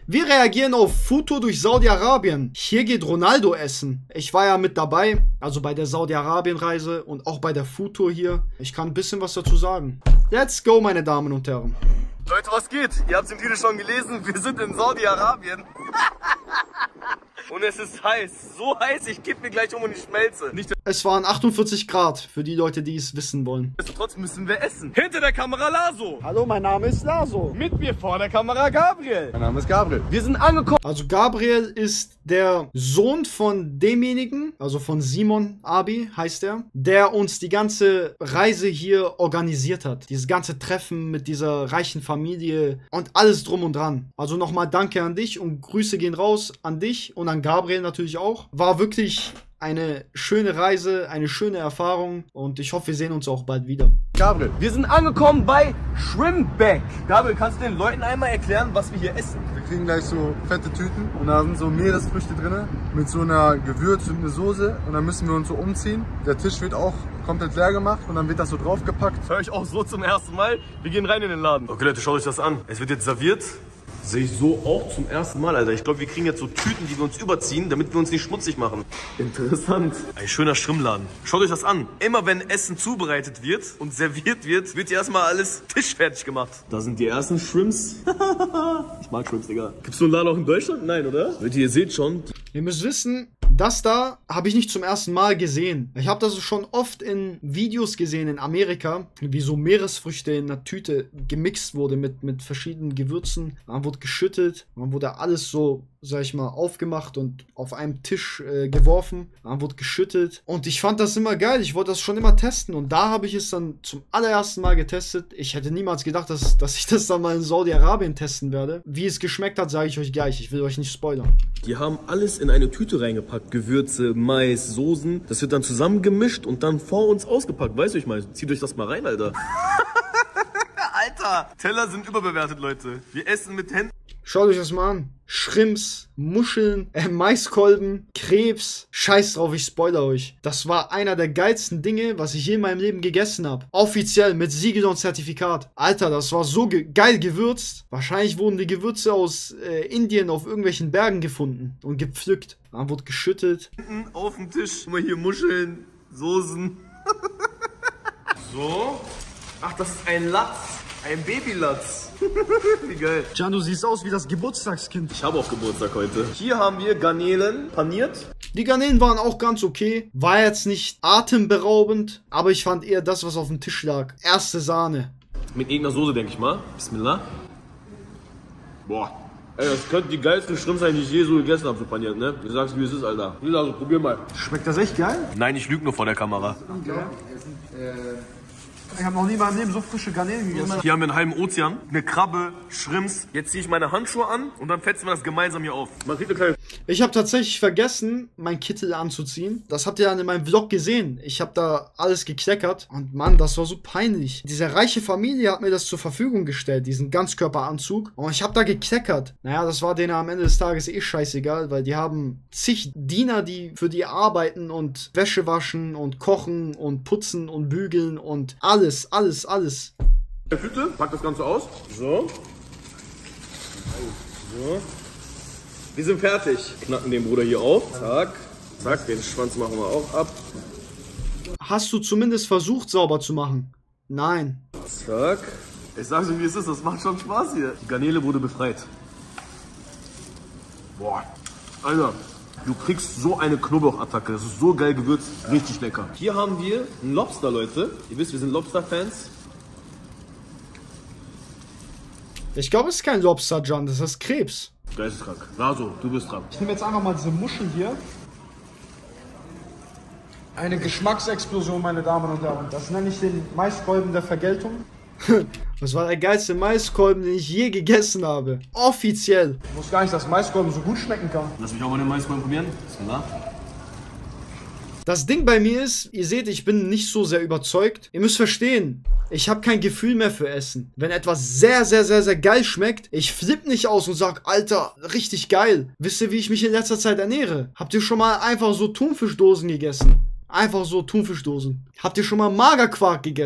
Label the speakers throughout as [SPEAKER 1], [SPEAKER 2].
[SPEAKER 1] Wir reagieren auf Foodtour durch Saudi-Arabien. Hier geht Ronaldo essen. Ich war ja mit dabei, also bei der Saudi-Arabien-Reise und auch bei der Foodtour hier. Ich kann ein bisschen was dazu sagen. Let's go, meine Damen und Herren.
[SPEAKER 2] Leute, was geht? Ihr habt es im Titel schon gelesen, wir sind in Saudi-Arabien. Und es ist heiß, so heiß, ich kipp mir gleich um und ich schmelze.
[SPEAKER 1] Es waren 48 Grad, für die Leute, die es wissen wollen.
[SPEAKER 2] Trotzdem müssen wir essen. Hinter der Kamera Laso.
[SPEAKER 1] Hallo, mein Name ist Laso.
[SPEAKER 2] Mit mir vor der Kamera Gabriel.
[SPEAKER 3] Mein Name ist Gabriel.
[SPEAKER 2] Wir sind angekommen.
[SPEAKER 1] Also Gabriel ist der Sohn von demjenigen, also von Simon Abi heißt er, der uns die ganze Reise hier organisiert hat. Dieses ganze Treffen mit dieser reichen Familie und alles drum und dran. Also nochmal danke an dich und Grüße gehen raus an dich und an Gabriel natürlich auch. War wirklich eine schöne Reise, eine schöne Erfahrung und ich hoffe, wir sehen uns auch bald wieder.
[SPEAKER 3] Gabriel.
[SPEAKER 2] Wir sind angekommen bei Shrimpback. Gabriel, kannst du den Leuten einmal erklären, was wir hier essen?
[SPEAKER 3] Wir kriegen gleich so fette Tüten und da sind so Meeresfrüchte drin mit so einer Gewürz und einer Soße und dann müssen wir uns so umziehen. Der Tisch wird auch komplett leer gemacht und dann wird das so draufgepackt.
[SPEAKER 2] Das höre ich auch so zum ersten Mal. Wir gehen rein in den Laden. Okay Leute, schaut euch das an. Es wird jetzt serviert. Sehe ich so auch zum ersten Mal, Alter. Ich glaube, wir kriegen jetzt so Tüten, die wir uns überziehen, damit wir uns nicht schmutzig machen. Interessant. Ein schöner Schrimmladen. Schaut euch das an. Immer wenn Essen zubereitet wird und serviert wird, wird hier erstmal alles tischfertig gemacht. Da sind die ersten Shrimps. Ich mag Shrimps, Digga. Gibt's so einen Laden auch in Deutschland? Nein, oder? Leute, ihr seht schon.
[SPEAKER 1] Ihr müsst wissen, das da habe ich nicht zum ersten Mal gesehen. Ich habe das schon oft in Videos gesehen in Amerika, wie so Meeresfrüchte in einer Tüte gemixt wurde mit verschiedenen Gewürzen. Dann wurde geschüttet, dann wurde alles so, sag ich mal, aufgemacht und auf einem Tisch geworfen. Dann wurde geschüttet. Und ich fand das immer geil. Ich wollte das schon immer testen. Und da habe ich es dann zum allerersten Mal getestet. Ich hätte niemals gedacht, dass ich das dann mal in Saudi-Arabien testen werde. Wie es geschmeckt hat, sage ich euch gleich. Ich will euch nicht spoilern.
[SPEAKER 2] Die haben alles in eine Tüte reingepackt. Gewürze, Mais, Soßen. Das wird dann zusammengemischt und dann vor uns ausgepackt. Weißt du, ich meine, zieht euch das mal rein, Alter. Alter, Teller sind überbewertet, Leute. Wir essen mit Händen.
[SPEAKER 1] Schaut euch das mal an. Shrimps, Muscheln, Maiskolben, Krebs. Scheiß drauf, ich spoilere euch. Das war einer der geilsten Dinge, was ich je in meinem Leben gegessen habe. Offiziell, mit Siegel und Zertifikat. Alter, das war so geil gewürzt. Wahrscheinlich wurden die Gewürze aus Indien auf irgendwelchen Bergen gefunden und gepflückt. Dann wurde geschüttet.
[SPEAKER 2] Hinten auf dem Tisch. Guck mal hier, Muscheln, Soßen. So. Ach, das ist ein Latz. Ein Babylatz. Wie geil.
[SPEAKER 1] Can, du siehst aus wie das Geburtstagskind.
[SPEAKER 2] Ich habe auch Geburtstag heute. Hier haben wir Garnelen paniert.
[SPEAKER 1] Die Garnelen waren auch ganz okay. War jetzt nicht atemberaubend, aber ich fand eher das, was auf dem Tisch lag. Erste Sahne.
[SPEAKER 2] Mit irgendeiner Soße, denke ich mal. Bismillah. Boah. Ey, das könnte die geilsten Shrimps sein, die ich je so gegessen habe, so paniert, ne? Ich sag's, wie es ist, Alter. Also, probier mal.
[SPEAKER 1] Schmeckt das echt geil?
[SPEAKER 2] Nein, ich lüge nur vor der Kamera.
[SPEAKER 1] Okay. Ich habe noch nie in meinem Leben so frische Garnelen gegessen.
[SPEAKER 2] Hier haben wir einen halben Ozean, eine Krabbe, Shrimps. Jetzt ziehe ich meine Handschuhe an und dann fetzen wir das gemeinsam hier auf. Man kriegt eine kleine...
[SPEAKER 1] Ich habe tatsächlich vergessen, mein Kittel anzuziehen. Das habt ihr dann in meinem Vlog gesehen. Ich habe da alles gekleckert. Und Mann, das war so peinlich. Diese reiche Familie hat mir das zur Verfügung gestellt, diesen Ganzkörperanzug. Und ich habe da gekleckert. Naja, das war denen am Ende des Tages eh scheißegal, weil die haben zig Diener, die für die arbeiten und Wäsche waschen und kochen und putzen und bügeln und alles.
[SPEAKER 2] Der Tüte, pack das Ganze aus. So. So. Wir sind fertig. Knacken den Bruder hier auf. Zack. Zack, den Schwanz machen wir auch ab.
[SPEAKER 1] Hast du zumindest versucht, sauber zu machen? Nein.
[SPEAKER 2] Zack. Ich sag's euch, wie es ist, das macht schon Spaß hier. Die Garnele wurde befreit. Boah. Alter, du kriegst so eine Knoblauchattacke. Das ist so geil gewürzt. Richtig lecker. Hier haben wir einen Lobster, Leute. Ihr wisst, wir sind Lobster-Fans.
[SPEAKER 1] Ich glaube, es ist kein Lobster, John. Das ist Krebs.
[SPEAKER 2] Geisteskrank. Laso, du bist dran.
[SPEAKER 1] Ich nehme jetzt einfach mal diese Muschel hier. Eine Geschmacksexplosion, meine Damen und Herren. Das nenne ich den Maiskolben der Vergeltung. Das war der geilste Maiskolben, den ich je gegessen habe. Offiziell. Ich wusste gar nicht, dass Maiskolben so gut schmecken kann.
[SPEAKER 2] Lass mich auch mal den Maiskolben probieren. Bismillah.
[SPEAKER 1] Das Ding bei mir ist, ihr seht, ich bin nicht so sehr überzeugt. Ihr müsst verstehen, ich habe kein Gefühl mehr für Essen. Wenn etwas sehr geil schmeckt, ich flipp nicht aus und sag, Alter, richtig geil. Wisst ihr, wie ich mich in letzter Zeit ernähre? Habt ihr schon mal einfach so Thunfischdosen gegessen? Einfach so Thunfischdosen. Habt ihr schon mal Magerquark gegessen?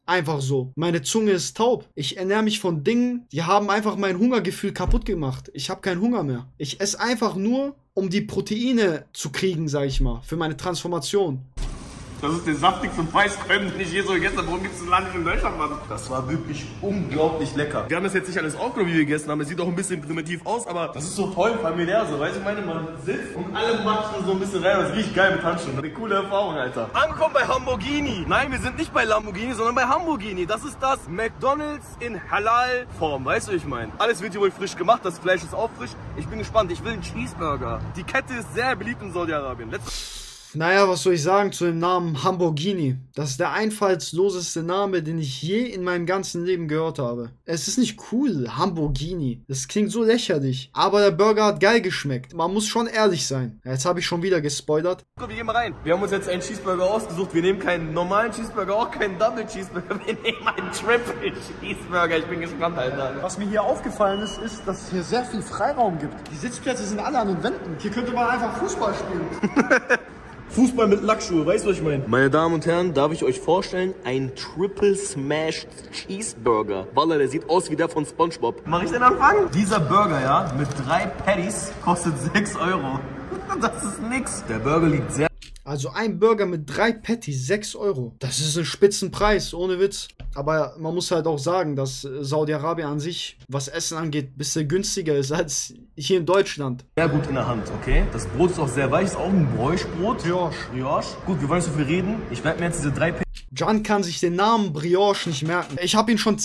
[SPEAKER 1] Einfach so. Meine Zunge ist taub. Ich ernähre mich von Dingen, die haben einfach mein Hungergefühl kaputt gemacht. Ich habe keinen Hunger mehr. Ich esse einfach nur, um die Proteine zu kriegen, sag ich mal, für meine Transformation.
[SPEAKER 2] Das ist der saftigste Maiskolben, den ich je so gegessen habe. Warum gibt es ein Land nicht in Deutschland, Mann? Das war wirklich unglaublich lecker. Wir haben das jetzt nicht alles aufgenommen, wie wir gegessen haben. Es sieht auch ein bisschen primitiv aus, aber das ist so toll familiär. So, weißt du, man sitzt und alle matschen so ein bisschen rein. Das riecht geil mit Handschuhen. Eine coole Erfahrung, Alter. Angekommen bei Hamburgini. Nein, wir sind nicht bei Lamborghini, sondern bei Hamburgini. Das ist das McDonald's in Halal-Form. Weißt du, wie ich meine? Alles wird hier wohl frisch gemacht. Das Fleisch ist auch frisch. Ich bin gespannt. Ich will einen Cheeseburger. Die Kette ist sehr beliebt in Saudi-Arabien.
[SPEAKER 1] Naja, was soll ich sagen zu dem Namen Hamburgini? Das ist der einfallsloseste Name, den ich je in meinem ganzen Leben gehört habe. Es ist nicht cool, Hamburgini. Das klingt so lächerlich. Aber der Burger hat geil geschmeckt. Man muss schon ehrlich sein. Jetzt habe ich schon wieder gespoilert.
[SPEAKER 2] Guck, wir gehen mal rein. Wir haben uns jetzt einen Cheeseburger ausgesucht. Wir nehmen keinen normalen Cheeseburger, auch keinen Double Cheeseburger. Wir nehmen einen Triple Cheeseburger. Ich bin gespannt, Alter.
[SPEAKER 1] Was mir hier aufgefallen ist, dass es hier sehr viel Freiraum gibt. Die Sitzplätze sind alle an den Wänden. Hier könnte man einfach Fußball spielen.
[SPEAKER 2] Fußball mit Lackschuhe, weißt du, was ich meine? Meine Damen und Herren, darf ich euch vorstellen, ein Triple Smashed Cheeseburger. Wallah, der sieht aus wie der von SpongeBob. Mach ich den Anfang? Dieser Burger, ja, mit 3 Patties kostet 6 Euro. Das ist nix. Der Burger liegt sehr...
[SPEAKER 1] Also ein Burger mit 3 Patties, 6 Euro. Das ist ein Spitzenpreis, ohne Witz. Aber man muss halt auch sagen, dass Saudi-Arabien an sich, was Essen angeht, ein bisschen günstiger ist als hier in Deutschland.
[SPEAKER 2] Sehr gut in der Hand, okay? Das Brot ist auch sehr weich, ist auch ein Brioche-Brot. Brioche. Gut, wir wollen nicht so viel reden. Ich werde mir jetzt diese 3
[SPEAKER 1] Can kann sich den Namen Brioche nicht merken. Ich habe ihn schon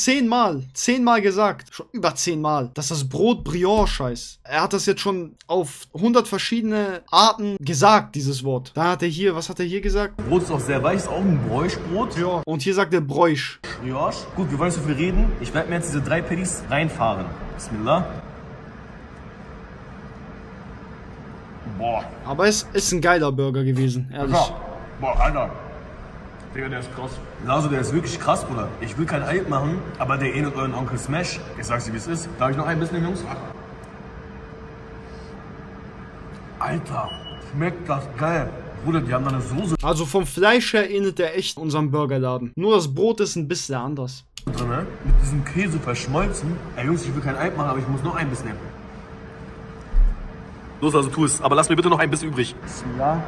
[SPEAKER 1] 10-mal gesagt. Schon über 10-mal, dass das Brot Brioche heißt. Er hat das jetzt schon auf 100 verschiedene Arten gesagt, dieses Wort. Dann hat er hier, was hat er hier gesagt?
[SPEAKER 2] Brot ist auch sehr weich, ist auch ein Brioche-Brot.
[SPEAKER 1] Ja. Und hier sagt er Brioche.
[SPEAKER 2] Brioche. Gut, wir wollen nicht so viel reden. Ich werde mir jetzt diese 3 Patties reinfahren. Bismillah. Boah.
[SPEAKER 1] Aber es ist ein geiler Burger gewesen, ehrlich.
[SPEAKER 2] Ja. Boah, Alter. Digga, der ist krass. Also, der ist wirklich krass, Bruder. Ich will kein Eid machen, aber der ähnelt euren Onkel Smash. Ich sag's dir, wie es ist. Darf ich noch ein bisschen, Jungs? Alter, schmeckt das geil. Bruder, die haben da eine Soße
[SPEAKER 1] Also vom Fleisch her ähnelt der echt unserem Burgerladen. Nur das Brot ist ein bisschen anders.
[SPEAKER 2] drin, ne? Mit diesem Käse verschmolzen. Ey, Jungs, ich will kein Eid machen, aber ich muss noch ein bisschen nehmen. Los, also tu es. Aber lass mir bitte noch ein Biss übrig.
[SPEAKER 1] Ja.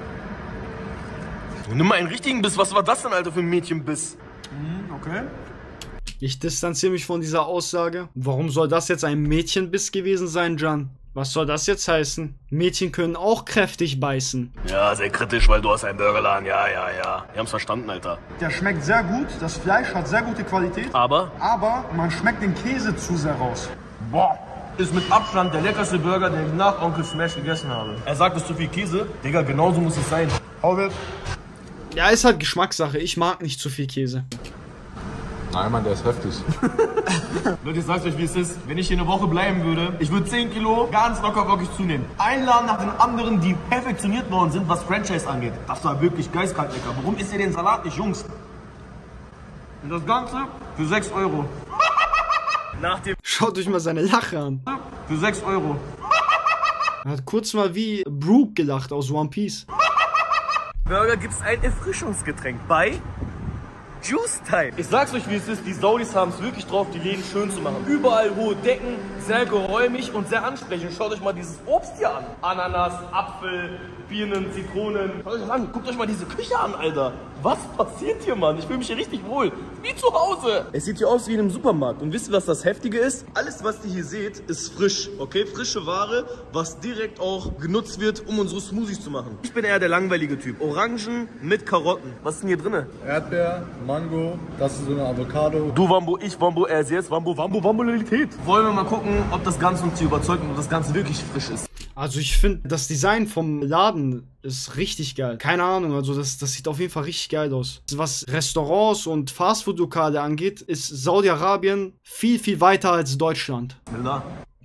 [SPEAKER 2] Nimm mal einen richtigen Biss. Was war das denn, Alter, für ein Mädchenbiss? Okay.
[SPEAKER 1] Ich distanziere mich von dieser Aussage. Warum soll das jetzt ein Mädchenbiss gewesen sein, Can? Was soll das jetzt heißen? Mädchen können auch kräftig beißen.
[SPEAKER 2] Ja, sehr kritisch, weil du hast einen Burgerladen. Ja. Wir haben's verstanden, Alter.
[SPEAKER 1] Der schmeckt sehr gut. Das Fleisch hat sehr gute Qualität.
[SPEAKER 2] Aber
[SPEAKER 1] man schmeckt den Käse zu sehr raus.
[SPEAKER 2] Boah. Ist mit Abstand der leckerste Burger, den ich nach Onkel Smash gegessen habe. Er sagt, es ist zu viel Käse. Digga, genauso muss es sein.
[SPEAKER 3] Hau weg.
[SPEAKER 1] Ja, ist halt Geschmackssache. Ich mag nicht zu viel Käse.
[SPEAKER 3] Nein, Mann, der ist heftig.
[SPEAKER 2] Leute, ich sag's euch, wie es ist. Wenn ich hier eine Woche bleiben würde, ich würde 10 Kilo ganz locker flockig zunehmen. Ein Laden nach den anderen, die perfektioniert worden sind, was Franchise angeht. Das war wirklich geistkalt lecker. Warum isst ihr den Salat nicht, Jungs? Und das Ganze für 6 Euro. Nach dem
[SPEAKER 1] Schaut euch mal seine Lache an.
[SPEAKER 2] für 6 Euro.
[SPEAKER 1] Er hat kurz mal wie Brook gelacht aus One Piece.
[SPEAKER 2] Burger gibt's ein Erfrischungsgetränk bei Juice Time. Ich sag's euch, wie es ist, die Saudis haben es wirklich drauf, die Läden schön zu machen. Überall hohe Decken, sehr geräumig und sehr ansprechend. Schaut euch mal dieses Obst hier an. Ananas, Apfel, Birnen, Zitronen. Schaut euch das an, guckt euch mal diese Küche an, Alter. Was passiert hier, Mann? Ich fühle mich hier richtig wohl. Wie zu Hause. Es sieht hier aus wie in einem Supermarkt. Und wisst ihr, was das Heftige ist? Alles, was ihr hier seht, ist frisch. Okay, frische Ware, was direkt auch genutzt wird, um unsere Smoothies zu machen. Ich bin eher der langweilige Typ. Orangen mit Karotten. Was ist denn hier drin?
[SPEAKER 3] Erdbeer, Mango, das ist so eine Avocado.
[SPEAKER 2] Du Wambo, ich Wambo, er ist jetzt Wambo, Wambolität. Wollen wir mal gucken, ob das Ganze uns hier überzeugt und ob das Ganze wirklich frisch ist.
[SPEAKER 1] Also ich finde, das Design vom Laden ist richtig geil. Keine Ahnung, also das sieht auf jeden Fall richtig geil aus. Was Restaurants und Fastfood-Lokale angeht, ist Saudi-Arabien viel, viel weiter als Deutschland.
[SPEAKER 2] Boah,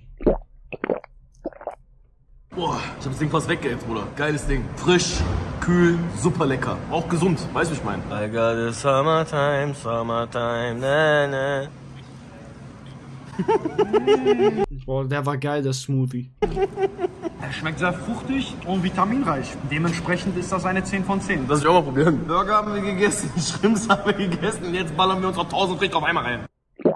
[SPEAKER 2] ich hab das Ding fast weggeätzt, Bruder. Geiles Ding. Frisch, kühl, super lecker. Auch gesund, weißt du, wie ich meine? I got the summertime, na na.
[SPEAKER 1] Boah, der war geil, der Smoothie.
[SPEAKER 4] Er schmeckt sehr fruchtig und vitaminreich. Dementsprechend ist das eine 10 von 10.
[SPEAKER 2] Lass ich auch mal probieren. Burger haben wir gegessen, Shrimps haben wir gegessen und jetzt ballern wir uns noch 1000 Früchte auf einmal rein.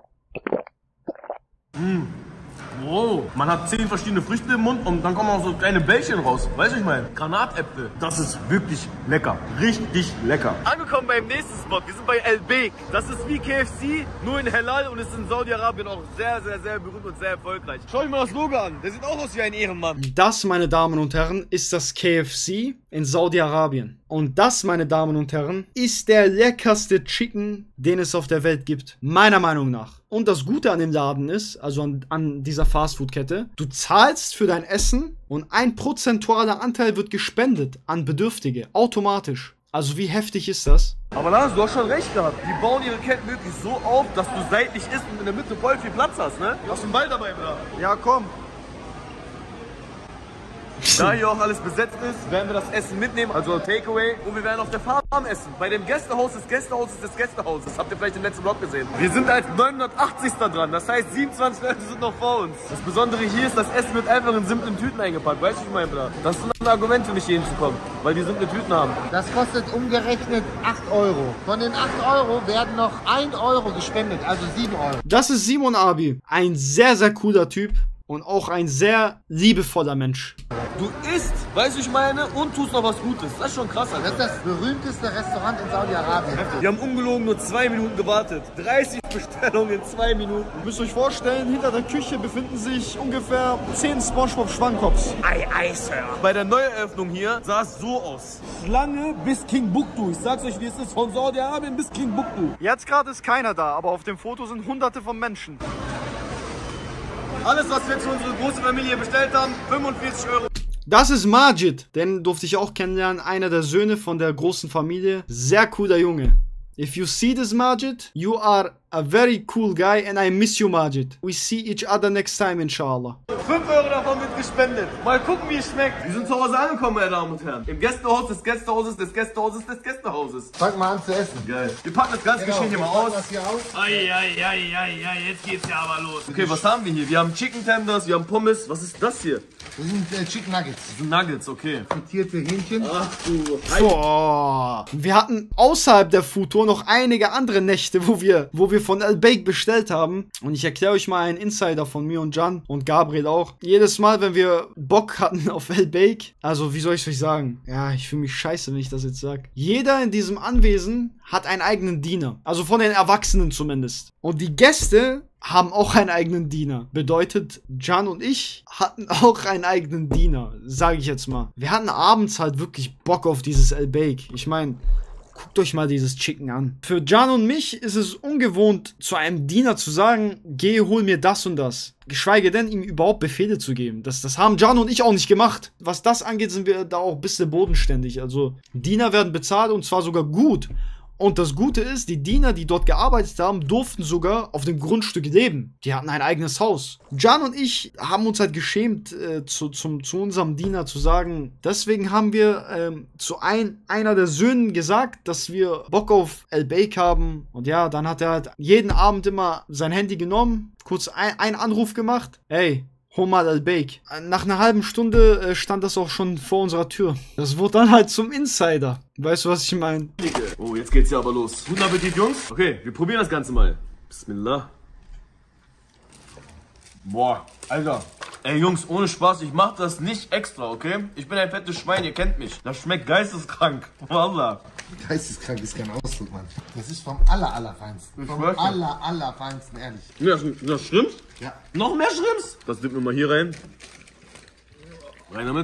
[SPEAKER 2] Wow, man hat 10 verschiedene Früchte im Mund und dann kommen auch so kleine Bällchen raus. Weißt du, ich meine? Granatäpfel. Das ist wirklich lecker. Richtig lecker. Angekommen beim nächsten Spot. Wir sind bei El Beek. Das ist wie KFC, nur in Halal und ist in Saudi-Arabien auch sehr, sehr, sehr berühmt und sehr erfolgreich. Schau dir mal das Logo an. Der sieht auch aus wie ein Ehrenmann.
[SPEAKER 1] Das, meine Damen und Herren, ist das KFC in Saudi-Arabien. Und das, meine Damen und Herren, ist der leckerste Chicken, den es auf der Welt gibt. Meiner Meinung nach. Und das Gute an dem Laden ist, also an dieser Fastfood-Kette, du zahlst für dein Essen und ein prozentualer Anteil wird gespendet an Bedürftige. Automatisch. Also wie heftig ist das?
[SPEAKER 2] Aber Lars, du hast schon recht gehabt. Die bauen ihre Ketten wirklich so auf, dass du seitlich isst und in der Mitte voll viel Platz hast, ne? Du hast einen Ball dabei, Bruder.
[SPEAKER 3] Ja, komm.
[SPEAKER 2] Da hier auch alles besetzt ist, werden wir das Essen mitnehmen, also Takeaway. Und wir werden auf der Farm essen. Bei dem Gästehaus des Gästehauses des Gästehauses. Das habt ihr vielleicht im letzten Vlog gesehen. Wir sind als 980. dran. Das heißt, 27 Leute sind noch vor uns. Das Besondere hier ist, das Essen wird einfach in simplen Tüten eingepackt. Weißt du, wie ich meine, Bruder? Das ist ein Argument für mich, hier hinzukommen. Weil die simple Tüten haben.
[SPEAKER 5] Das kostet umgerechnet 8 Euro. Von den 8 Euro werden noch 1 Euro gespendet, also 7 Euro.
[SPEAKER 1] Das ist Simon Abi. Ein sehr, sehr cooler Typ. Und auch ein sehr liebevoller Mensch.
[SPEAKER 2] Du isst, weißt du, ich meine, und tust noch was Gutes. Das ist schon krass, Alter.
[SPEAKER 5] Das ist das berühmteste Restaurant in Saudi-Arabien.
[SPEAKER 2] Wir haben ungelogen nur 2 Minuten gewartet. 30 Bestellungen in 2 Minuten.
[SPEAKER 1] Ihr müsst euch vorstellen, hinter der Küche befinden sich ungefähr 10 SpongeBob-Schwammkopfs.
[SPEAKER 2] Ei, Sir. Bei der Neueröffnung hier sah es so aus. Schlange bis King Buktu. Ich sag's euch, wie es ist. Von Saudi-Arabien bis King Buktu.
[SPEAKER 1] Jetzt gerade ist keiner da, aber auf dem Foto sind hunderte von Menschen.
[SPEAKER 2] Alles, was wir für unsere große Familie bestellt haben, 45 Euro.
[SPEAKER 1] Das ist Majid, den durfte ich auch kennenlernen, einer der Söhne von der großen Familie. Sehr cooler Junge. If you see this Majid, you are a very cool guy and I miss you, Majid. We see each other next time, inshallah.
[SPEAKER 2] 5 Euro davon wird gespendet. Mal gucken, wie es schmeckt. Wir sind zu Hause angekommen, meine Damen und Herren. Im Gästehaus des Gästehauses des Gästehauses des Gästehauses.
[SPEAKER 5] Fang mal an zu essen.
[SPEAKER 2] Geil. Wir packen das ganze Geschehen hier mal aus.
[SPEAKER 5] Das hier aus.
[SPEAKER 2] Ei, jetzt geht's ja aber los. Okay, was haben wir hier? Wir haben Chicken Tenders, wir haben Pommes. Was ist das hier?
[SPEAKER 5] Das sind Chicken Nuggets.
[SPEAKER 2] Das sind Nuggets, okay.
[SPEAKER 5] Frittierte Hähnchen.
[SPEAKER 2] Ach du.
[SPEAKER 1] Boah. Wir hatten außerhalb der Foodtour noch einige andere Nächte, wo wir von El Beek bestellt haben. Und ich erkläre euch mal einen Insider von mir und Can und Gabriel auch. Jedes Mal, wenn wir Bock hatten auf El Beek, also wie soll ich es euch sagen? Ja, ich fühle mich scheiße, wenn ich das jetzt sage. Jeder in diesem Anwesen hat einen eigenen Diener. Also von den Erwachsenen zumindest. Und die Gäste haben auch einen eigenen Diener. Bedeutet, Can und ich hatten auch einen eigenen Diener, sage ich jetzt mal. Wir hatten abends halt wirklich Bock auf dieses El Beek. Ich meine, guckt euch mal dieses Chicken an. Für Can und mich ist es ungewohnt, zu einem Diener zu sagen, geh, hol mir das und das. Geschweige denn, ihm überhaupt Befehle zu geben. Das haben Can und ich auch nicht gemacht. Was das angeht, sind wir da auch ein bisschen bodenständig. Also, Diener werden bezahlt und zwar sogar gut. Und das Gute ist, die Diener, die dort gearbeitet haben, durften sogar auf dem Grundstück leben. Die hatten ein eigenes Haus. Can und ich haben uns halt geschämt, zu unserem Diener zu sagen. Deswegen haben wir zu einer der Söhnen gesagt, dass wir Bock auf El Beek haben. Und ja, dann hat er halt jeden Abend immer sein Handy genommen, kurz einen Anruf gemacht. Hey, hol mal El Beek. Nach einer halben Stunde stand das auch schon vor unserer Tür. Das wurde dann halt zum Insider. Weißt du, was ich meine?
[SPEAKER 2] Oh, jetzt geht's ja aber los. Guten Appetit, Jungs. Okay, wir probieren das Ganze mal. Bismillah. Boah, Alter. Ey, Jungs, ohne Spaß, ich mach das nicht extra, okay? Ich bin ein fettes Schwein, ihr kennt mich. Das schmeckt geisteskrank. Wallah.
[SPEAKER 5] Geisteskrank ist kein Ausdruck, Mann. Das ist vom allerfeinsten. Vom allerfeinsten, ehrlich.
[SPEAKER 2] Ja, das Shrimps?
[SPEAKER 5] Ja.
[SPEAKER 2] Noch mehr Shrimps? Das dippen wir mal hier rein. Rein damit.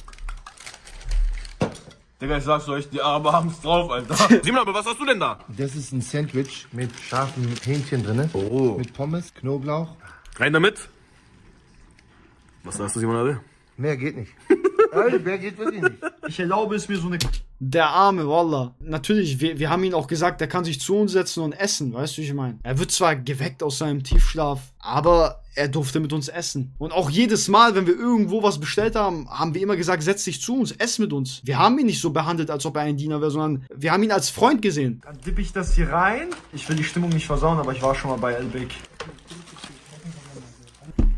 [SPEAKER 2] Digga, ich sag's euch, die Araber haben's drauf, Alter. Simon, aber was hast du denn da?
[SPEAKER 5] Das ist ein Sandwich mit scharfem Hähnchen drin.
[SPEAKER 2] Oh.
[SPEAKER 5] Mit Pommes, Knoblauch.
[SPEAKER 2] Rein damit. Was sagst du, Simon?
[SPEAKER 5] Mehr geht nicht. Mehr geht wirklich nicht.
[SPEAKER 1] Ich erlaube es mir so eine... Der Arme, Wallah. Natürlich, wir haben ihn auch gesagt, er kann sich zu uns setzen und essen, weißt du, wie ich meine? Er wird zwar geweckt aus seinem Tiefschlaf, aber er durfte mit uns essen. Und auch jedes Mal, wenn wir irgendwo was bestellt haben, haben wir immer gesagt, setz dich zu uns, ess mit uns. Wir haben ihn nicht so behandelt, als ob er ein Diener wäre, sondern wir haben ihn als Freund gesehen.
[SPEAKER 4] Dann dippe ich das hier rein. Ich will die Stimmung nicht versauen, aber ich war schon mal bei El Beek.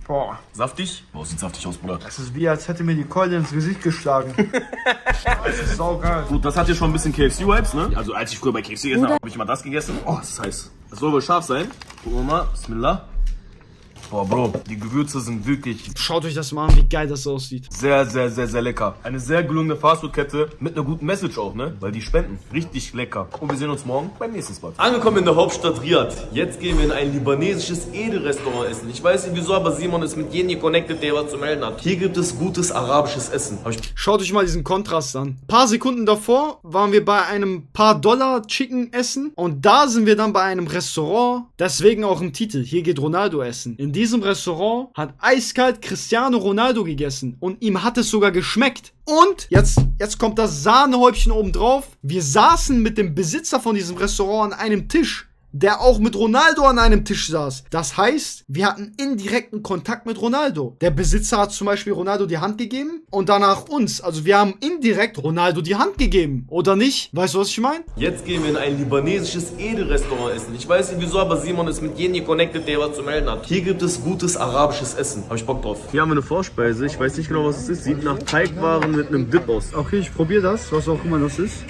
[SPEAKER 1] Boah.
[SPEAKER 2] Saftig? Boah, sieht saftig aus, Bruder.
[SPEAKER 1] Das ist wie, als hätte mir die Keule ins Gesicht geschlagen. Das ist saugeil.
[SPEAKER 2] Gut, das hat hier schon ein bisschen KFC-Vibes, ne? Also als ich früher bei KFC gegessen habe, habe ich immer das gegessen. Oh, das ist heiß. Das soll wohl scharf sein. Gucken wir mal. Bismillah. Boah, Bro, die Gewürze sind wirklich...
[SPEAKER 1] Schaut euch das mal an, wie geil das aussieht.
[SPEAKER 2] Sehr, sehr, sehr, sehr lecker. Eine sehr gelungene Fastfood-Kette mit einer guten Message auch, ne? Weil die spenden. Richtig lecker. Und wir sehen uns morgen beim nächsten Spot. Angekommen in der Hauptstadt Riyadh. Jetzt gehen wir in ein libanesisches Edelrestaurant essen. Ich weiß nicht wieso, aber Simon ist mit jedem connected, der was zu melden hat. Hier gibt es gutes arabisches Essen.
[SPEAKER 1] Schaut euch mal diesen Kontrast an. Ein paar Sekunden davor waren wir bei einem paar Dollar Chicken essen. Und da sind wir dann bei einem Restaurant. Deswegen auch im Titel. Hier geht Ronaldo essen. In diesem Restaurant hat eiskalt Cristiano Ronaldo gegessen und ihm hat es sogar geschmeckt. Und jetzt kommt das Sahnehäubchen oben drauf. Wir saßen mit dem Besitzer von diesem Restaurant an einem Tisch, der auch mit Ronaldo an einem Tisch saß. Das heißt, wir hatten indirekten Kontakt mit Ronaldo. Der Besitzer hat zum Beispiel Ronaldo die Hand gegeben und danach uns. Also wir haben indirekt Ronaldo die Hand gegeben. Oder nicht? Weißt du, was ich meine?
[SPEAKER 2] Jetzt gehen wir in ein libanesisches Edelrestaurant essen. Ich weiß nicht wieso, aber Simon ist mit jedem connected, der was zu melden hat. Hier gibt es gutes arabisches Essen. Hab ich Bock drauf. Hier haben wir eine Vorspeise. Ich weiß nicht genau, was es ist. Sieht nach Teigwaren mit einem Dip aus.
[SPEAKER 1] Okay, ich probiere das, was auch immer das ist.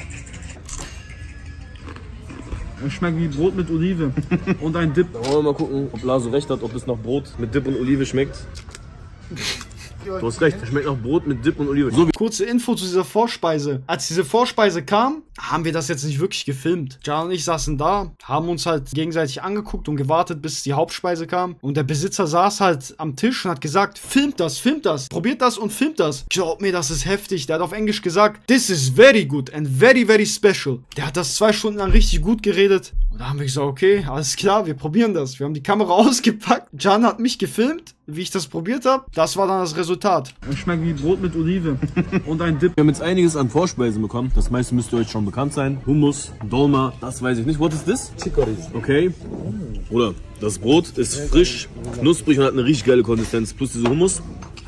[SPEAKER 1] Es schmeckt wie Brot mit Olive und ein Dip.
[SPEAKER 2] Dann wollen wir mal gucken, ob Laso recht hat, ob es nach Brot mit Dip und Olive schmeckt. Du hast recht, es schmeckt nach Brot mit Dip und Olive. So,
[SPEAKER 1] kurze Info zu dieser Vorspeise. Als diese Vorspeise kam, haben wir das jetzt nicht wirklich gefilmt. Jan und ich saßen da, haben uns halt gegenseitig angeguckt und gewartet, bis die Hauptspeise kam. Und der Besitzer saß halt am Tisch und hat gesagt, filmt das, probiert das und filmt das. Glaub mir, das ist heftig. Der hat auf Englisch gesagt, this is very good and very, very special. Der hat das 2 Stunden lang richtig gut geredet. Und da haben wir gesagt, okay, alles klar, wir probieren das. Wir haben die Kamera ausgepackt. Jan hat mich gefilmt, wie ich das probiert habe. Das war dann das Resultat. Es schmeckt wie Brot mit Olive und ein Dip.
[SPEAKER 2] wir haben jetzt einiges an Vorspeisen bekommen. Das meiste müsste euch schon bekannt sein. Hummus, Dolma, das weiß ich nicht. What is this?
[SPEAKER 3] Chicories.
[SPEAKER 2] Okay. Bruder, das Brot ist frisch, knusprig und hat eine richtig geile Konsistenz. Plus diese Hummus.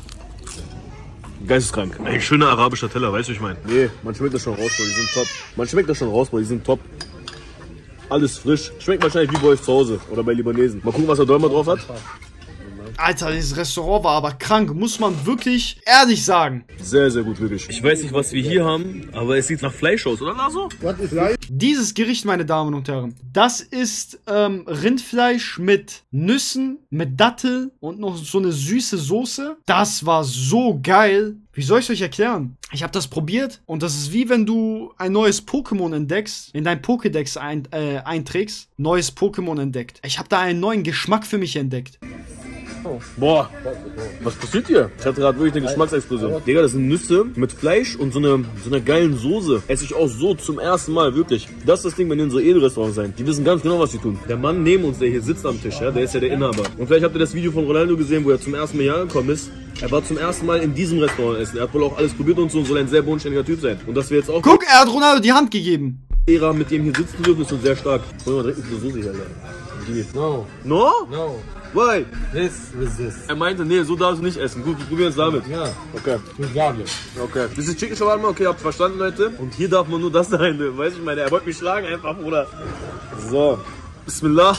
[SPEAKER 2] Geisteskrank. Ein schöner arabischer Teller, weißt du, was ich meine? Nee, man schmeckt das schon raus, Bro. Die sind top. Man schmeckt das schon raus, Bro. Die sind top. Alles frisch. Schmeckt wahrscheinlich wie bei euch zu Hause oder bei Libanesen. Mal gucken, was der Dolma drauf hat.
[SPEAKER 1] Alter, dieses Restaurant war aber krank, muss man wirklich ehrlich sagen.
[SPEAKER 2] Sehr, sehr gut, wirklich. Ich weiß nicht, was wir hier haben, aber es sieht nach Fleisch aus, oder Laso?
[SPEAKER 1] Dieses Gericht, meine Damen und Herren, das ist Rindfleisch mit Nüssen, mit Dattel und noch so eine süße Soße. Das war so geil. Wie soll ich es euch erklären? Ich habe das probiert und das ist wie wenn du ein neues Pokémon entdeckst, in dein Pokédex einträgst, neues Pokémon entdeckt. Ich habe da einen neuen Geschmack für mich entdeckt.
[SPEAKER 2] Boah, was passiert hier? Ich hatte gerade wirklich eine Geschmacksexplosion. Digga, das sind Nüsse mit Fleisch und so einer geilen Soße. Esse ich auch so zum ersten Mal, wirklich. Das ist das Ding, wenn die in so Edelrestaurants sein. Die wissen ganz genau, was sie tun. Der Mann neben uns, der hier sitzt am Tisch, ja, der ist ja der Inhaber. Und vielleicht habt ihr das Video von Ronaldo gesehen, wo er zum ersten Mal hier angekommen ist. Er war zum ersten Mal in diesem Restaurant essen. Er hat wohl auch alles probiert und so und soll ein sehr bodenständiger Typ sein. Und dass wir jetzt auch...
[SPEAKER 1] Guck, er hat Ronaldo die Hand gegeben.
[SPEAKER 2] Ära mit dem hier sitzen dürfen, ist schon sehr stark. Wollen wir direkt mit der Soße hier lernen?
[SPEAKER 3] No.
[SPEAKER 2] No?
[SPEAKER 3] No.
[SPEAKER 2] Why?
[SPEAKER 3] This with this.
[SPEAKER 2] Er meinte, nee, so darfst du nicht essen. Gut, wir probieren es damit.
[SPEAKER 3] Ja.
[SPEAKER 2] Okay.
[SPEAKER 3] With garlic.
[SPEAKER 2] Okay. Das ist Chicken Shawarma, okay, habt ihr verstanden, Leute? Und hier darf man nur das rein, weißt du, ich meine, er wollte mich schlagen einfach, Bruder. So. Bismillah.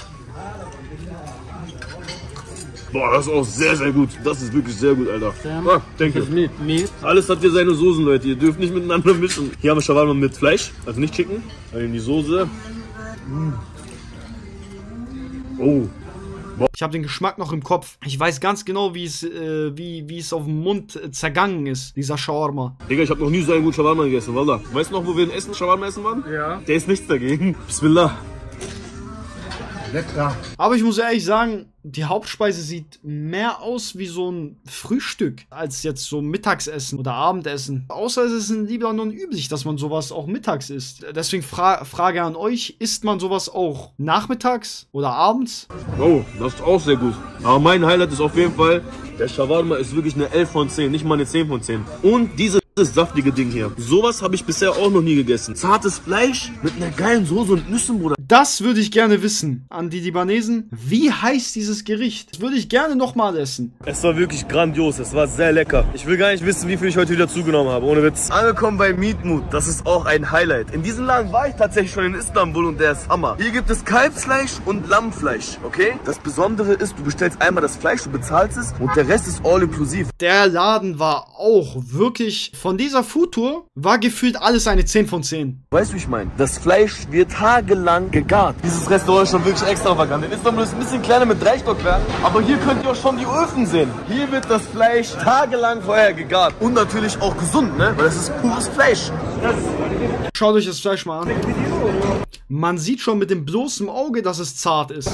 [SPEAKER 2] Boah, das ist auch sehr, sehr gut. Das ist wirklich sehr gut, Alter. Ah, thank you.
[SPEAKER 3] Meat.
[SPEAKER 2] Alles hat hier seine Soßen, Leute. Ihr dürft nicht miteinander mischen. Hier haben wir Shawarma mit Fleisch, also nicht Chicken. Dann in die Soße. Oh.
[SPEAKER 1] Ich habe den Geschmack noch im Kopf. Ich weiß ganz genau, wie es auf dem Mund zergangen ist, dieser Shawarma.
[SPEAKER 2] Digga, ich habe noch nie so einen guten Shawarma gegessen, Wallah. Weißt du noch, wo wir in Shawarma essen waren?
[SPEAKER 3] Ja.
[SPEAKER 2] Der ist nichts dagegen. Bismillah.
[SPEAKER 3] Lecker.
[SPEAKER 1] Aber ich muss ehrlich sagen, die Hauptspeise sieht mehr aus wie so ein Frühstück, als jetzt so Mittagsessen oder Abendessen. Außer es ist in Libanon üblich, dass man sowas auch mittags isst. Deswegen Frage an euch, isst man sowas auch nachmittags oder abends?
[SPEAKER 2] Oh, das ist auch sehr gut. Aber mein Highlight ist auf jeden Fall, der Shawarma ist wirklich eine 11 von 10, nicht mal eine 10 von 10. Und diese Das saftige Ding hier. Sowas habe ich bisher auch noch nie gegessen. Zartes Fleisch mit einer geilen Soße und Nüssen, Bruder.
[SPEAKER 1] Das würde ich gerne wissen an die Libanesen. Wie heißt dieses Gericht? Das würde ich gerne nochmal essen.
[SPEAKER 2] Es war wirklich grandios. Es war sehr lecker. Ich will gar nicht wissen, wie viel ich heute wieder zugenommen habe. Ohne Witz. Angekommen bei Meatmood. Das ist auch ein Highlight. In diesem Laden war ich tatsächlich schon in Istanbul und der ist Hammer. Hier gibt es Kalbsfleisch und Lammfleisch. Okay? Das Besondere ist, du bestellst einmal das Fleisch, du bezahlst es und der Rest ist all inklusiv.
[SPEAKER 1] Der Laden war auch wirklich, von dieser Foodtour war gefühlt alles eine 10 von 10.
[SPEAKER 2] Weißt du, wie ich meine? Das Fleisch wird tagelang gegart. Dieses Restaurant ist schon wirklich extravagant. In Istanbul ist es ein bisschen kleiner mit 3 Stockwerken, aber hier könnt ihr auch schon die Öfen sehen. Hier wird das Fleisch tagelang vorher gegart. Und natürlich auch gesund, ne? Weil das ist pures Fleisch.
[SPEAKER 1] Schaut euch das Fleisch mal an. Man sieht schon mit dem bloßen Auge, dass es zart ist.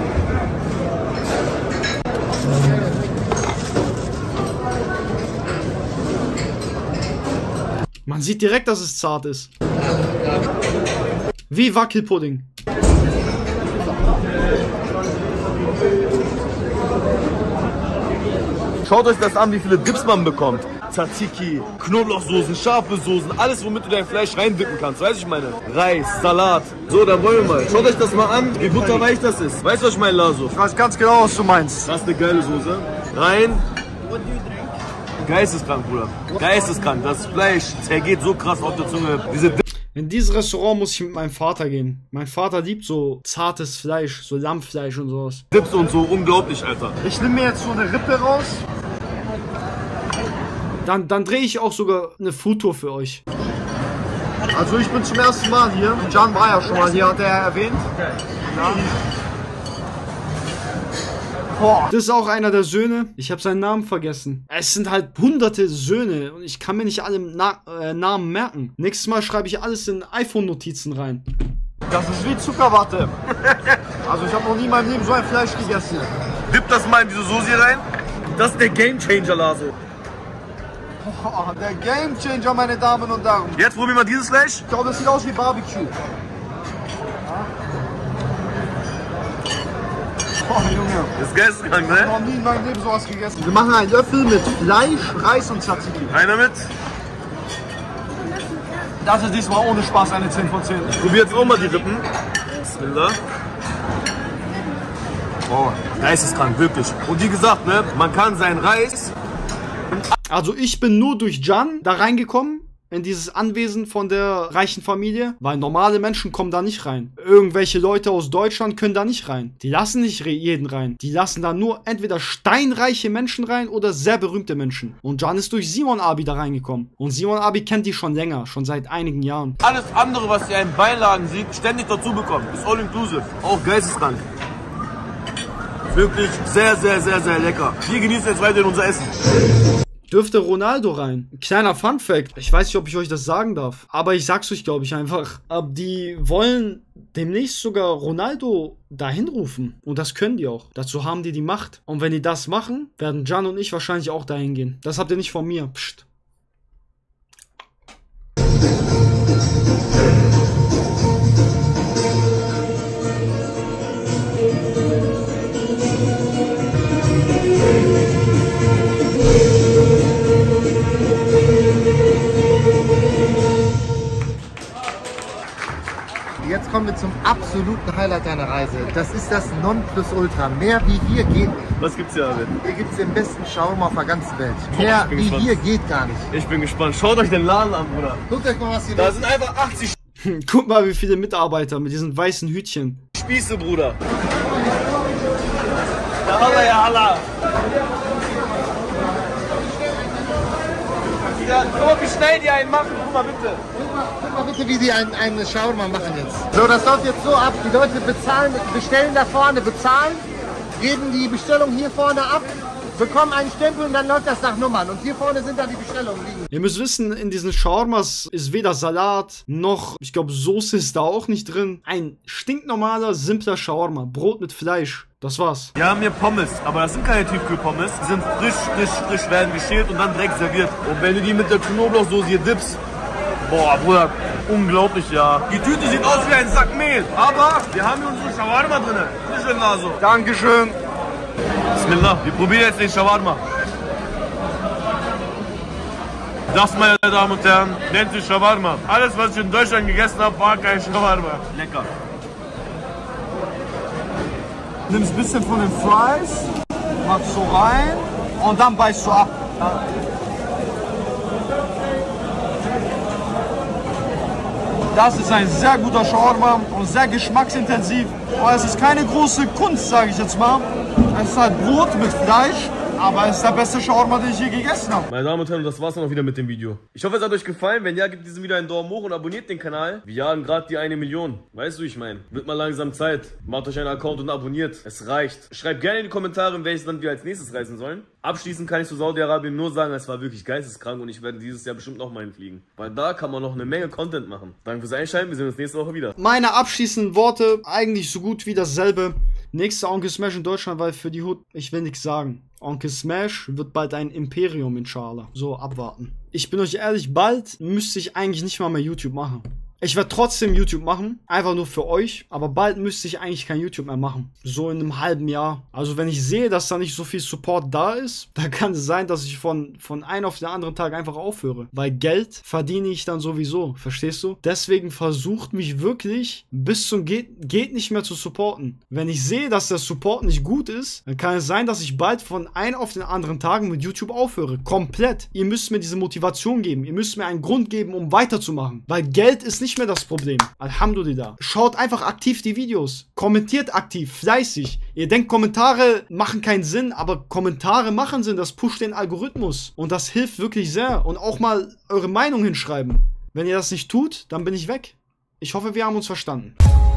[SPEAKER 1] Man sieht direkt, dass es zart ist. Wie Wackelpudding.
[SPEAKER 2] Schaut euch das an, wie viele Dips man bekommt. Tzatziki, Knoblauchsoßen, scharfe Soßen, alles, womit du dein Fleisch reindippen kannst. Weißt du, ich meine? Reis, Salat. So, dann wollen wir mal. Schaut euch das mal an, wie butterweich das ist. Weißt du, was ich meine, Laso?
[SPEAKER 3] Ich weiß ganz genau, was du meinst.
[SPEAKER 2] Das ist eine geile Soße. Rein. Geisteskrank, Bruder. Geisteskrank. Das Fleisch zergeht so krass auf der Zunge. Diese
[SPEAKER 1] In dieses Restaurant muss ich mit meinem Vater gehen. Mein Vater liebt so zartes Fleisch, so Lammfleisch und sowas.
[SPEAKER 2] Dips und so, unglaublich, Alter.
[SPEAKER 3] Ich nehme mir jetzt so eine Rippe raus.
[SPEAKER 1] Dann drehe ich auch sogar eine Foodtour für euch.
[SPEAKER 3] Also ich bin zum ersten Mal hier. Can war ja schon mal hier, hat er erwähnt. Ja.
[SPEAKER 1] Das ist auch einer der Söhne. Ich habe seinen Namen vergessen. Es sind halt hunderte Söhne und ich kann mir nicht alle Namen merken. Nächstes Mal schreibe ich alles in iPhone-Notizen rein.
[SPEAKER 3] Das ist wie Zuckerwatte. Also ich habe noch nie in meinem Leben so ein Fleisch gegessen.
[SPEAKER 2] Dipp das mal in diese Soße hier rein. Das ist der Gamechanger, Laso.
[SPEAKER 3] Oh, der Gamechanger, meine Damen und Herren.
[SPEAKER 2] Jetzt probieren wir dieses Fleisch.
[SPEAKER 3] Ich glaube, das sieht aus wie Barbecue. Oh, Junge.
[SPEAKER 2] Das ist geisteskrank,
[SPEAKER 3] Ich
[SPEAKER 2] ne?
[SPEAKER 3] habe noch nie in meinem Leben sowas gegessen. Wir machen einen Löffel mit Fleisch, Reis und Tzatziki.
[SPEAKER 2] Einer mit.
[SPEAKER 3] Das ist diesmal ohne Spaß eine 10 von 10.
[SPEAKER 2] Ich probiere jetzt auch mal die Rippen. Bismillah. Oh, geisteskrank, wirklich. Und wie gesagt, ne, man kann seinen Reis...
[SPEAKER 1] Also ich bin nur durch Can da reingekommen, in dieses Anwesen von der reichen Familie, weil normale Menschen kommen da nicht rein. Irgendwelche Leute aus Deutschland können da nicht rein. Die lassen nicht jeden rein. Die lassen da nur entweder steinreiche Menschen rein oder sehr berühmte Menschen. Und Can ist durch Simon Abi da reingekommen. Und Simon Abi kennt die schon länger, schon seit einigen Jahren.
[SPEAKER 2] Alles andere, was ihr in Beilagen sieht, ständig dazu bekommt. Ist all inclusive. Auch geisteskrank. Wirklich sehr, sehr, sehr, sehr lecker. Wir genießen jetzt weiterhin unser Essen.
[SPEAKER 1] Dürfte Ronaldo rein. Kleiner Funfact. Ich weiß nicht, ob ich euch das sagen darf. Aber ich sag's euch, glaube ich, einfach. Aber die wollen demnächst sogar Ronaldo dahin rufen. Und das können die auch. Dazu haben die Macht. Und wenn die das machen, werden Can und ich wahrscheinlich auch dahin gehen. Das habt ihr nicht von mir. Psst.
[SPEAKER 5] Jetzt kommen wir zum absoluten Highlight deiner Reise. Das ist das Nonplusultra. Mehr wie hier geht nicht.
[SPEAKER 2] Was gibt's hier, Arvid?
[SPEAKER 5] Hier gibt es den besten Shawarma auf der ganzen Welt. Mehr wie hier geht gar nicht.
[SPEAKER 2] Ich bin gespannt. Schaut euch den Laden an, Bruder.
[SPEAKER 5] Guckt euch mal, was hier
[SPEAKER 2] Da
[SPEAKER 5] los
[SPEAKER 2] sind einfach 80
[SPEAKER 1] Guck mal, wie viele Mitarbeiter mit diesen weißen Hütchen.
[SPEAKER 2] Spieße, Bruder. Ja, Allah, ja, Allah. Ja, guck mal, wie schnell die einen machen. Guck mal, bitte.
[SPEAKER 5] Guck mal bitte, wie die einen Shawarma machen jetzt. So, das läuft jetzt so ab. Die Leute bezahlen, bestellen da vorne, bezahlen, geben die Bestellung hier vorne ab, bekommen einen Stempel und dann läuft das nach Nummern. Und hier vorne sind dann die Bestellungen liegen.
[SPEAKER 1] Ihr müsst wissen, in diesen Shawarmas ist weder Salat noch, ich glaube, Soße ist da auch nicht drin. Ein stinknormaler, simpler Shawarma. Brot mit Fleisch. Das war's.
[SPEAKER 2] Wir haben hier Pommes, aber das sind keine Tiefkühlpommes. Die sind frisch, werden geschält und dann direkt serviert. Und wenn du die mit der Knoblauchsoße hier dippst, boah, Bruder, unglaublich, ja. Die Tüte sieht aus wie ein Sack Mehl, aber wir haben hier unsere Shawarma drin. Bitte schön, Laso.
[SPEAKER 3] Dankeschön.
[SPEAKER 2] Bismillah, wir probieren jetzt den Shawarma. Das, meine Damen und Herren, nennt sich Shawarma. Alles, was ich in Deutschland gegessen habe, war kein Shawarma. Lecker.
[SPEAKER 4] Nimmst ein bisschen von den Fries, machst so rein und dann beißt du ab. Ja. Das ist ein sehr guter Shawarma und sehr geschmacksintensiv. Aber es ist keine große Kunst, sage ich jetzt mal. Es ist halt Brot mit Fleisch, aber es ist der beste Shawarma, den ich je gegessen habe.
[SPEAKER 2] Meine Damen und Herren, das war's dann auch wieder mit dem Video. Ich hoffe, es hat euch gefallen. Wenn ja, gebt diesem Video einen Daumen hoch und abonniert den Kanal. Wir jagen gerade die 1 Million. Weißt du, ich meine, wird mal langsam Zeit. Macht euch einen Account und abonniert. Es reicht. Schreibt gerne in die Kommentare, in welches Land wir als nächstes reisen sollen. Abschließend kann ich zu Saudi-Arabien nur sagen, es war wirklich geisteskrank und ich werde dieses Jahr bestimmt noch mal hinfliegen. Weil da kann man noch eine Menge Content machen. Danke fürs Einschalten, wir sehen uns nächste Woche wieder.
[SPEAKER 1] Meine abschließenden Worte, eigentlich so gut wie dasselbe. Nächster Onkel Smash in Deutschland, weil für die Hut, ich will nichts sagen. Onkel Smash wird bald ein Imperium, inshallah. So, abwarten. Ich bin euch ehrlich, bald müsste ich eigentlich nicht mal mehr YouTube machen. Ich werde trotzdem YouTube machen, einfach nur für euch, aber bald müsste ich eigentlich kein YouTube mehr machen. So in einem halben Jahr. Also wenn ich sehe, dass da nicht so viel Support da ist, dann kann es sein, dass ich von einem auf den anderen Tag einfach aufhöre. Weil Geld verdiene ich dann sowieso, verstehst du? Deswegen versucht mich wirklich bis zum geht nicht mehr zu supporten. Wenn ich sehe, dass der Support nicht gut ist, dann kann es sein, dass ich bald von einem auf den anderen Tagen mit YouTube aufhöre. Komplett. Ihr müsst mir diese Motivation geben. Ihr müsst mir einen Grund geben, um weiterzumachen. Weil Geld ist nicht mehr das Problem. Alhamdulillah. Schaut einfach aktiv die Videos. Kommentiert aktiv, fleißig. Ihr denkt, Kommentare machen keinen Sinn, aber Kommentare machen Sinn. Das pusht den Algorithmus. Und das hilft wirklich sehr. Und auch mal eure Meinung hinschreiben. Wenn ihr das nicht tut, dann bin ich weg. Ich hoffe, wir haben uns verstanden.